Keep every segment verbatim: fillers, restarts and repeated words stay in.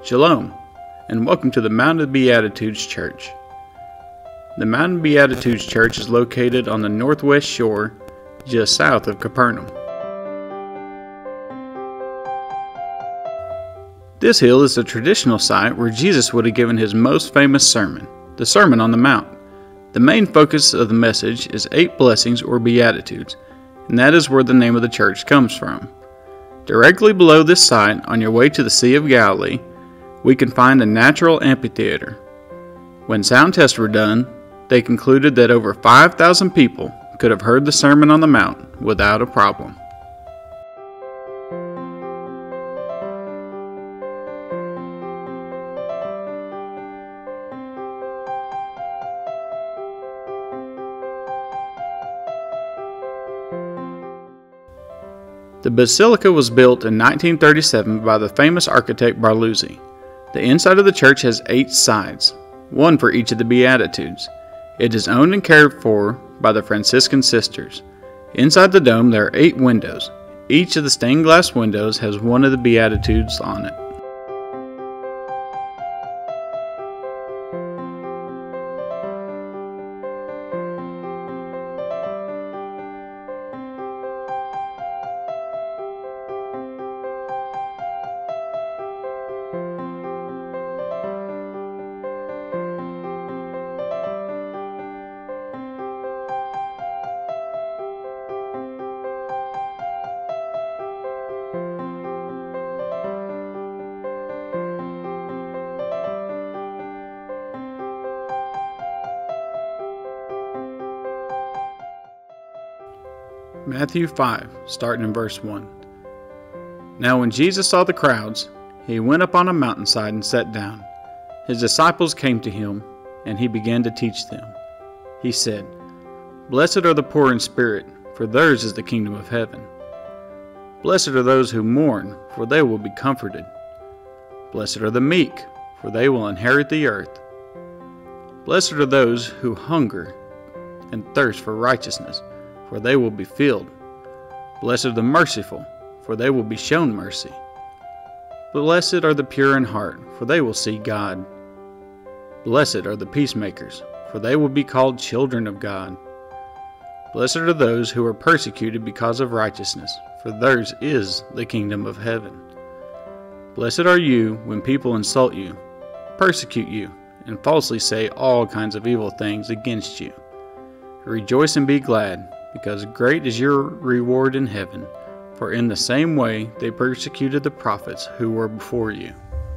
Shalom, and welcome to the Mountain Beatitudes Church. The Mountain Beatitudes Church is located on the northwest shore, just south of Capernaum. This hill is a traditional site where Jesus would have given his most famous sermon, the Sermon on the Mount. The main focus of the message is eight blessings or Beatitudes, and that is where the name of the church comes from. Directly below this site, on your way to the Sea of Galilee, we can find a natural amphitheater. When sound tests were done, they concluded that over five thousand people could have heard the Sermon on the Mount without a problem. The basilica was built in nineteen thirty-seven by the famous architect Barluzzi. The inside of the church has eight sides, one for each of the Beatitudes. It is owned and cared for by the Franciscan sisters. Inside the dome there are eight windows. Each of the stained glass windows has one of the Beatitudes on it. Matthew five, starting in verse one. Now when Jesus saw the crowds, he went up on a mountainside and sat down. His disciples came to him, and he began to teach them. He said, Blessed are the poor in spirit, for theirs is the kingdom of heaven. Blessed are those who mourn, for they will be comforted. Blessed are the meek, for they will inherit the earth. Blessed are those who hunger and thirst for righteousness, for they will be filled. Blessed are the merciful, for they will be shown mercy. Blessed are the pure in heart, for they will see God. Blessed are the peacemakers, for they will be called children of God. Blessed are those who are persecuted because of righteousness, for theirs is the kingdom of heaven. Blessed are you when people insult you, persecute you, and falsely say all kinds of evil things against you. Rejoice and be glad, because great is your reward in heaven, for in the same way they persecuted the prophets who were before you.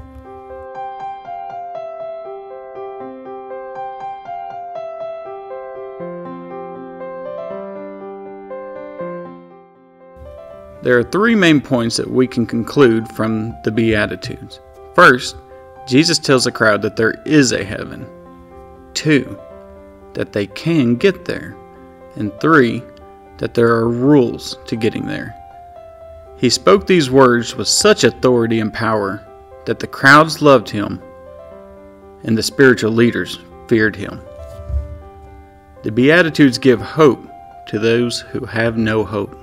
There are three main points that we can conclude from the Beatitudes. First, Jesus tells the crowd that there is a heaven. Two, that they can get there. And three, that there are rules to getting there. He spoke these words with such authority and power that the crowds loved him and the spiritual leaders feared him. The Beatitudes give hope to those who have no hope.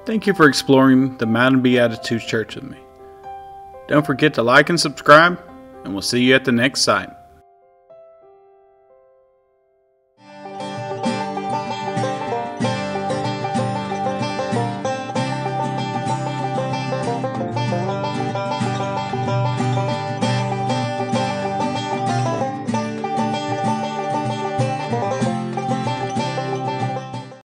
Thank you for exploring the Mountain Beatitudes Church with me. Don't forget to like and subscribe, and we'll see you at the next site.